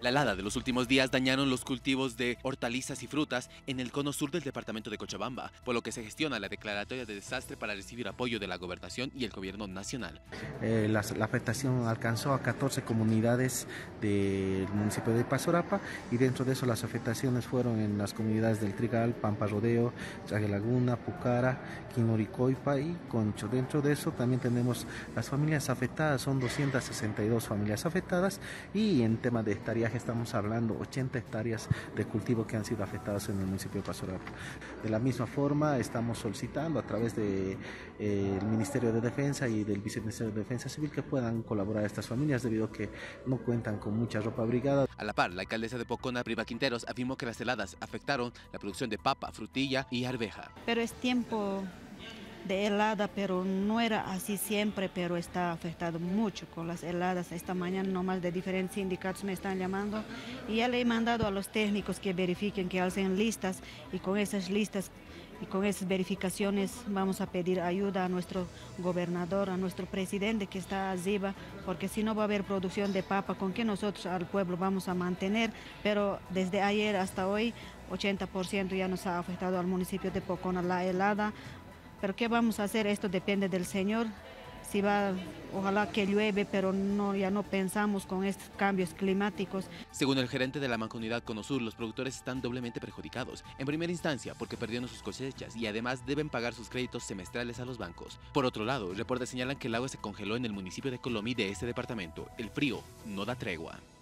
La helada de los últimos días dañaron los cultivos de hortalizas y frutas en el cono sur del departamento de Cochabamba, por lo que se gestiona la declaratoria de desastre para recibir apoyo de la Gobernación y el Gobierno nacional. La afectación alcanzó a 14 comunidades del municipio de Pasorapa y dentro de eso las afectaciones fueron en las comunidades del Trigal, Pampa Rodeo, Chague Laguna, Pucara, Quinoricoipa y Concho. Dentro de eso también tenemos las familias afectadas, son 262 familias afectadas y en tema de hectáreas estamos hablando 80 hectáreas de cultivo que han sido afectadas en el municipio de Pasorapa. De la misma forma estamos solicitando a través del Ministerio de Defensa y del Viceministerio de Defensa Civil que puedan colaborar a estas familias debido a que no cuentan con mucha ropa abrigada. A la par, la alcaldesa de Pocona, Priva Quinteros, afirmó que las heladas afectaron la producción de papa, frutilla y arveja. Pero es tiempo de helada, pero no era así siempre, pero está afectado mucho con las heladas. Esta mañana nomás de diferentes sindicatos me están llamando y ya le he mandado a los técnicos que verifiquen, que hacen listas y con esas listas y con esas verificaciones vamos a pedir ayuda a nuestro gobernador, a nuestro presidente que está arriba, porque si no va a haber producción de papa, ¿con qué nosotros al pueblo vamos a mantener? Pero desde ayer hasta hoy 80% ya nos ha afectado al municipio de Pocona la helada. Pero ¿qué vamos a hacer? Esto depende del Señor. Si va, ojalá que llueve, pero no, ya no pensamos con estos cambios climáticos. Según el gerente de la Mancomunidad Cono Sur, los productores están doblemente perjudicados. En primera instancia, porque perdieron sus cosechas y además deben pagar sus créditos semestrales a los bancos. Por otro lado, reportes señalan que el agua se congeló en el municipio de Colomí de este departamento. El frío no da tregua.